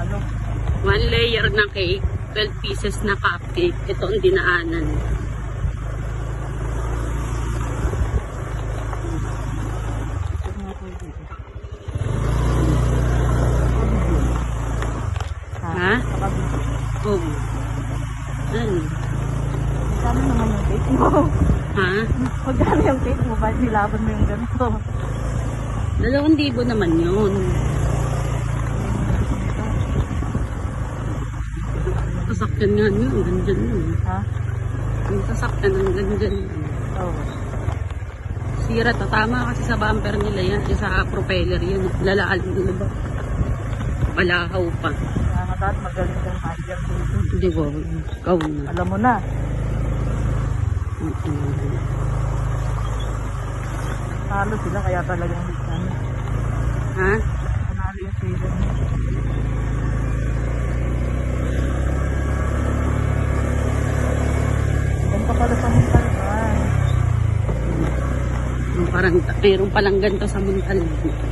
Halo. 1 layer na cake, 12 pieces na cupcake. Ito ang dinaanan. Ha? Oo. Ano? Magkano naman yung cake mo? Ha? Magkano yung cake mo? Bakit nilaban mo yung ganito? 2,000 naman yun. Sasakyan nga yun, ganyan yun. Ha? Yung sasakyan ng ganyan. Oo. Sira, tatama kasi sa bumper nila yan. Yung sa propeller yun. Lalaan nila ba? Palahaw pa. Kaya nga dahil magaling kang hiker dito. Hindi ba? Ikaw na. Alam mo na. Halo sila kaya talagang ano. Ha? Panalo yung season mo. Ganito pala sa Muntalban. Parang mayroon palang ganito sa Muntalban.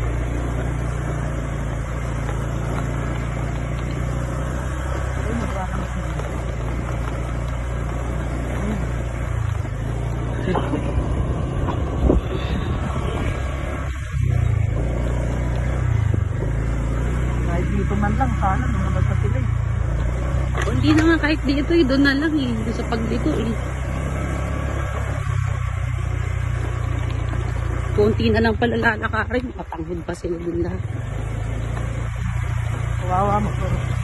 Kahit dito man lang, sana lumabas sa sila eh. O, hindi na nga kahit dito eh. Doon na lang eh. Doon sa pagdito eh. Kunti na lang pala lalakarin. Patanghod pa sila din lahat. Kawawa mo.